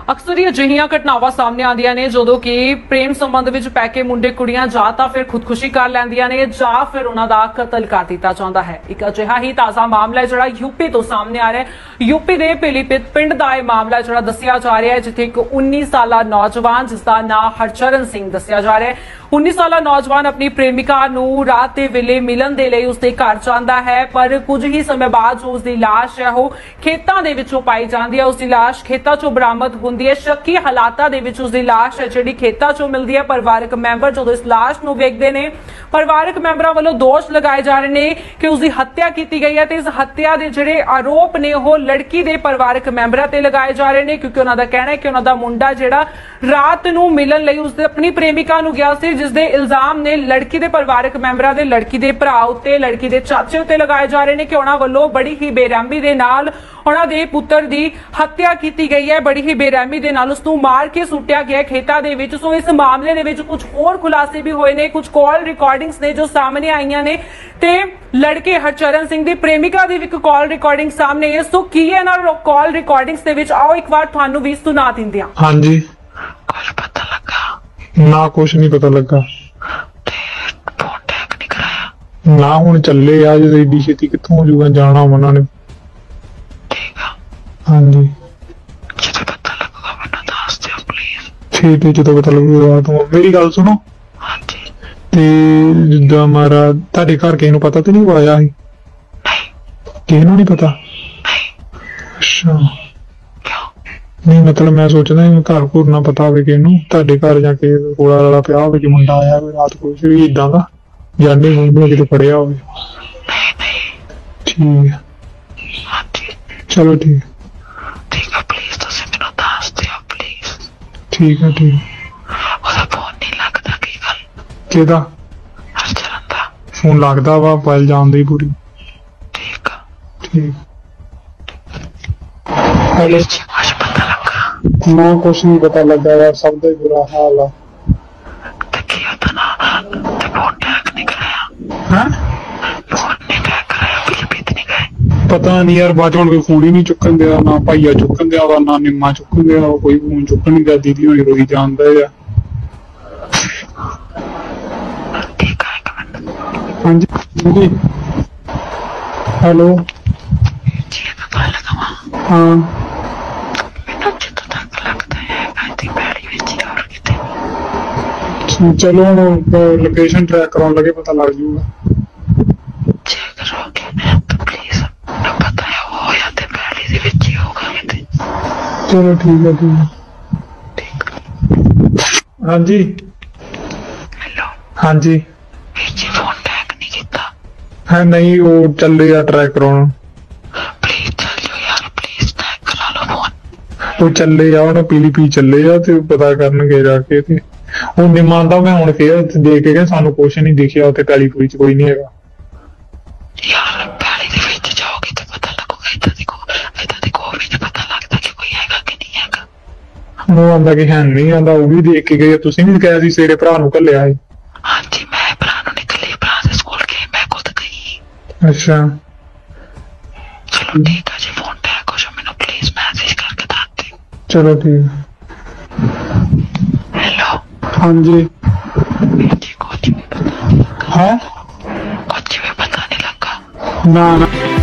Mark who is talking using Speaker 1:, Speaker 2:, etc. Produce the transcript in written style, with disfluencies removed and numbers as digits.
Speaker 1: अक्सर ही अजिहियां घटनावां सामने आंदियां ने जदों कि प्रेम संबंध विच पै के मुंडे कुड़ियां जां तां फिर खुदकुशी कर लैंदियां ने जां फिर उन्हां दा कतल कर दिता जांदा है। एक अजिहा ही ताज़ा मामला है जिहड़ा यूपी तो सामने आ रहा है। यूपी दे पीलीभीत पिंड दा इह मामला जिहड़ा दस्सिया जा रहा है, जिथे एक 19 साला नौजवान जिसका नाम हरचरण सिंह दस्सिया जा रहा है। 19 साला नौजवान अपनी प्रेमिका नूं रात दे वेले मिलन दे लई उसदे घर जांदा है, पर कुछ ही समय बाद जो उसदी लाश है वो खेतां दे विचों पाई जांदी है। उसदी लाश खेतां चों बरामद हुंदी है। शक्की हालातां दे विच उसदी लाश है जिहड़ी खेतां चों मिलदी है। परिवारक मैंबर जदों इस लाश नूं वेखदे ने, परिवारक मैंबरां वल्लों दोष लगाए जा रहे ने कि उसदी हत्या कीती गई है ते इस हत्या दे जिहड़े आरोप ने वो लड़की दे परिवारक मैंबरां ते लगाए जा रहे ने, क्योंकि उन्हां दा कहना है कि उन्हां दा मुंडा जिहड़ा रात नूं मिलन लई उसदे अपनी प्रेमिका नूं गया सी, जिसदे इल्जाम ने लड़की दे परिवारक मैंबरां दे, लड़की दे भरा उत्ते, लड़की दे चाचे उत्ते लगाए जा रहे ने कि उन्हां वल्लों बड़ी ही बेरहमी दे नाल उन्हां दे पुत्तर दी हत्या कीती गई है। बड़ी ही बेरहमी दे नाल उसनूं मार के सुट्टिया गया खेतां दे विच। सो इस मामले दे विच कुछ होर खुलासे भी होए ने, कुछ कॉल रिकॉर्डिंग्स ने जो सामने आईयां ने ते लड़के हरचरण सिंह दी प्रेमिका दी भी कॉल रिकॉर्डिंग सामने है। सो की है ना कॉल रिकॉर्डिंग्स दे विच, आओ एक बार तुहानूं भी सुना दिंदे हां।
Speaker 2: हां जी,
Speaker 3: कुछ पता लगा
Speaker 2: ना कुछ नहीं पता लगा
Speaker 3: फोन टैग नहीं कराया
Speaker 2: ना। हुण चले आ जे एडी छेती कित्थों हो जाऊगा, जाना उन्हां ने।
Speaker 3: ठीक है,
Speaker 2: हां जी,
Speaker 3: जो पता लगेगा मैनूं दस दिओ प्लीज।
Speaker 2: ठीक है, जो पता लगेगा तो मेरी गल सुनो।
Speaker 3: हां जी,
Speaker 2: ते जिद्दां मारा तुहाडे घर किसे नूं पता ते नहीं आया सी?
Speaker 3: नहीं,
Speaker 2: किसे नूं नहीं पता?
Speaker 3: नहीं।
Speaker 2: अच्छा,
Speaker 3: क्यों?
Speaker 2: नहीं मतलब मैं सोचदा घर घुर ना पता होवे किसे नूं, तुहाडे घर जाके कोला रला पिया होवे कि मुंडा आया होवे रात कुछ भी इदां दा, जाने मुंडे किते फड़िया होवे।
Speaker 3: नहीं नहीं,
Speaker 2: ठीक है,
Speaker 3: हाँ जी,
Speaker 2: चलो ठीक
Speaker 3: ठीक है, प्लीज तुसीं मैनूं दस दिओ प्लीज।
Speaker 2: ठीक है, ठीक
Speaker 3: ਉਹਦਾ ਫੋਨ ਨਹੀਂ ਲੱਗਦਾ ਕੀ ਗੱਲ?
Speaker 2: ਕਿਹਦਾ
Speaker 3: ਹਰਚਰਨ ਦਾ
Speaker 2: ਫੋਨ ਲੱਗਦਾ ਵਾ, ਪਾਇਲ ਜਾਂਦੀ ਪੂਰੀ।
Speaker 3: ਠੀਕ ਆ,
Speaker 2: ਠੀਕ ਹੈਲੋ,
Speaker 3: ਕੁਛ ਪਤਾ ਲੱਗਾ?
Speaker 2: ਨਾ ਕੁਛ ਨਹੀਂ ਪਤਾ ਲੱਗਾ ਯਾਰ, ਸਭ ਦਾ ਹੀ ਬੁਰਾ ਹਾਲ ਆ।
Speaker 3: ਤੇ ਕੀ ਉਹਦਾ ਨਾ ਤੇ ਫੋਨ ਟੈਗ ਨਹੀਂ ਕਰਾਇਆ?
Speaker 2: ਹੈਂ?
Speaker 3: ਫੋਨ ਨਹੀਂ ਟੈਗ ਕਰਾਇਆ, ਪੀਲੀਭੀਤ ਨਹੀਂ ਗਏ?
Speaker 2: ਪਤਾ ਨਹੀਂ ਯਾਰ, ਬਾਅਦ ਹੁਣ ਕੋਈ ਫੋਨ ਹੀ ਨਹੀਂ ਚੁੱਕਣ ਦਿਆ, ਨਾ ਭਾਈਆ ਚੁੱਕਣ ਦਿਆ ਵਾ, ਨਾ ਨਿੰਮਾ ਚੁੱਕਣ ਦਿਆ, ਕੋਈ ਫੋਨ ਚੁੱਕਣ ਨਹੀਂ ਦਿਆ। ਦੀਦੀ ਹੋਣੀ ਰੋਈ ਜਾਂਦਾ ਆ।
Speaker 3: ਠੀਕ ਆ, ਇੱਕ ਮਿੰਟ।
Speaker 2: ਹਾਂਜੀ ਜੀ, ਹੈਲੋ।
Speaker 3: ਜੀ ਮੈਂ ਗੱਲ ਕਰਾਂ?
Speaker 2: ਹਾਂ,
Speaker 3: ਮੈਨੂੰ ਜਿੱਦੋਂ ਤੱਕ ਲੱਗਦਾ ਹੈ ਇਹਦੀ ਪੈੜੀ ਵਿੱਚ ਹੀ ਹੋਰ ਕਿਤੇ।
Speaker 2: ਚਲੋ ਹੁਣ ਲੋਕੇਸ਼ਨ ਟਰੈਕ ਕਰਾਉਣ ਲੱਗੇ, ਪਤਾ ਲੱਗ ਜੂਗਾ।
Speaker 3: ਚੈੱਕ ਕਰੋਗੇ ਤਾਂ ਪਲੀਜ਼ ਮੈਨੂੰ ਪਤਾ ਹੈ ਉਹ ਜਾਂ ਤੇ ਪੈੜੀ ਦੇ ਵਿੱਚ ਹੀ ਹੋਗਾ ਕਿਤੇ।
Speaker 2: ਚਲੋ ਠੀਕ ਹੈ,
Speaker 3: ਠੀਕ ਆ।
Speaker 2: ਹਾਂਜੀ
Speaker 3: ਹੈਲੋ,
Speaker 2: ਹਾਂਜੀ।
Speaker 3: ਵੀਰ ਜੀ ਫੋਨ ਟੈਗ ਨਹੀਂ ਕੀਤਾ?
Speaker 2: ਹੈ ਨਹੀਂ, ਉਹ ਚੱਲੇ ਆ ਟਰੈਕ ਕਰਾਉਣ।
Speaker 3: ਪਲੀਜ਼ ਚੱਲ ਜਾਓ ਯਾਰ, ਪਲੀਜ਼ ਟੈਗ ਕਰਾ ਲਓ ਫੋਨ।
Speaker 2: ਉਹ ਚੱਲੇ ਆ, ਹੁਣ ਪੀਲੀਭੀਤ ਚੱਲੇ ਆ ਤੇ ਪਤਾ ਕਰਨਗੇ ਜਾ ਕੇ। ਤੇ ਉਹ ਨਿੰਮਾ ਆਂਦਾ ਮੈਂ ਹੁਣ ਫੇਰ ਦੇਖ ਕੇ ਸਾਨੂੰ ਕੁਛ ਨਹੀਂ ਦਿਖਿਆ, ਉੱਥੇ ਪੈਲੀਪੁਰੀ ਚ ਕੋਈ ਨਹੀਂ ਹੈਗਾ।
Speaker 3: ਯਾਰ ਪੈੜੀ ਦੇ ਵਿੱਚ ਜਾਓਗੇ ਤਾਂ ਪਤਾ ਲੱਗੂਗਾ। ਏਦਾਂ ਦੀ ਕੋ ਵੀ ਨਹੀਂ ਪਤਾ ਲੱਗਦਾ ਕਿ ਕੋਈ ਹੈਗਾ ਕਿ ਨਹੀਂ ਹੈਗਾ।
Speaker 2: ਉਹ ਆਂਦਾ ਕਿ ਹੈ ਨਹੀਂ, ਆਂਦਾ ਉਹ ਵੀ ਦੇਖ ਕੇ ਗਏ। ਤੁਸੀਂ ਵੀ ਕਿਹਾ ਸੀ ਸਵੇਰੇ ਭਰਾ ਨੂੰ ਘੱਲਿਆ ਸੀ।
Speaker 3: ਹਾਂਜੀ, ਮੈਂ ਭਰਾ ਨੂੰ ਨਿਕਲੀ, ਭਰਾ ਦੇ ਸਕੂਲ ਗਈ, ਮੈਂ ਖੁਦ ਗਈ।
Speaker 2: ਅੱਛਾ,
Speaker 3: ਚਲੋ ਠੀਕ ਆ ਜੀ, ਫੋਨ ਟੈਗ ਹੋ ਜਾ, ਮੈਨੂੰ ਪਲੀਜ਼ ਮੈਸੇਜ ਕਰਕੇ ਦੱਸ ਦਿਓ।
Speaker 2: ਚਲੋ ਠੀਕ।
Speaker 3: ਹੈਲੋ,
Speaker 2: ਹਾਂਜੀ,
Speaker 3: ਵੀਰ ਜੀ ਕੁਝ ਵੀ ਪਤਾ ਨਹੀਂ ਲੱਗਾ?
Speaker 2: ਹੈ
Speaker 3: ਕੁਝ ਵੀ ਪਤਾ ਨਹੀਂ ਲੱਗਾ?
Speaker 2: ਨਾ ਨਾ